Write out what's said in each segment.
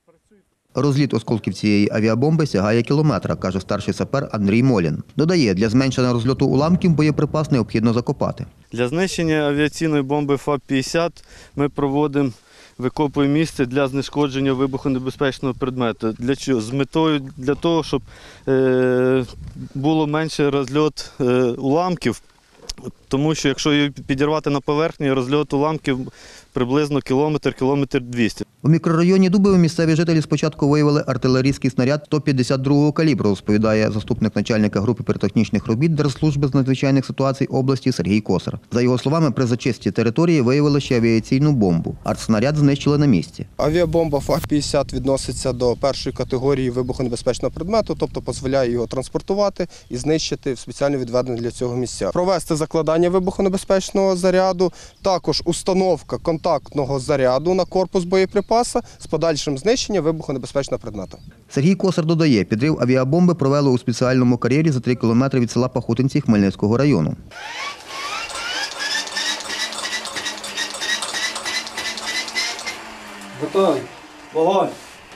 Розліт осколків цієї авіабомби сягає кілометра, каже старший сапер Андрій Молін. Додає, для зменшення розльоту уламків боєприпас необхідно закопати. Для знищення авіаційної бомби ФАП-50 ми викопуємо місце для знешкодження вибухонебезпечного предмету. Для чого? З метою для того, щоб було менше розльот уламків, тому що якщо її підірвати на поверхні, розльот уламків приблизно кілометр 200. У мікрорайоні Дубове місцеві жителі спочатку виявили артилерійський снаряд 152-го калібру, розповідає заступник начальника групи піротехнічних робіт Держслужби з надзвичайних ситуацій області Сергій Косар. За його словами, при зачистці території виявили ще авіаційну бомбу. Артснаряд знищили на місці. Авіабомба ФАП-50 відноситься до першої категорії вибухонебезпечного предмету, тобто дозволяє його транспортувати і знищити в спеціально відведені для цього місця. Провести закладання вибухонебезпечного заряду, також установка контактного заряду на корпус боєприпаса з подальшим знищенням вибухонебезпечного предмету. Сергій Косар додає, підрив авіабомби провели у спеціальному кар'єрі за 3 кілометри від села Пахутинці Хмельницького району. Готовий. Вогонь.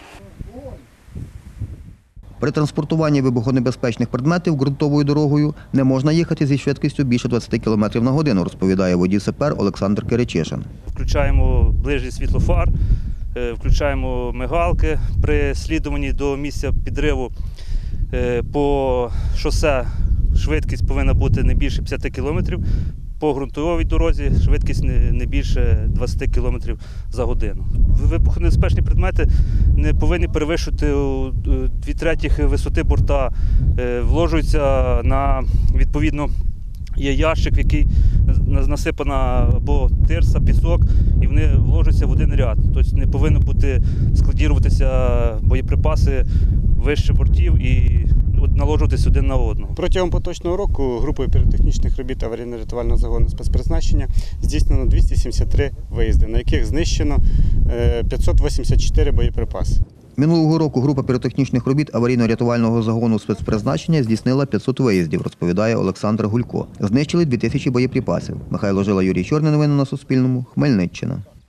При транспортуванні вибухонебезпечних предметів ґрунтовою дорогою не можна їхати зі швидкістю більше 20 км на годину, розповідає водій-сапер Олександр Киричишин. Включаємо ближній світлофар, включаємо мигалки. При слідуванні до місця підриву по шосе швидкість повинна бути не більше 50 км. По ґрунтовій дорозі швидкість не більше 20 км за годину. Вибухонебезпечні предмети не повинні перевищувати 2/3 висоти борта. Вложуються на, відповідно, є ящик, в який насипана або тирса, пісок, і вони вложуються в один ряд. Тобто не повинно бути складіруватися боєприпаси вище бортів і наложуватись один на одного. Протягом поточного року групою піротехнічних робіт аварійно-рятувального загону спецпризначення здійснено 273 виїзди, на яких знищено 584 боєприпаси. Минулого року група піротехнічних робіт аварійно-рятувального загону спецпризначення здійснила 500 виїздів, розповідає Олександр Гулько. Знищили 2000 боєприпасів. Михайло Жила, Юрій Чорний. Новини на Суспільному. Хмельниччина.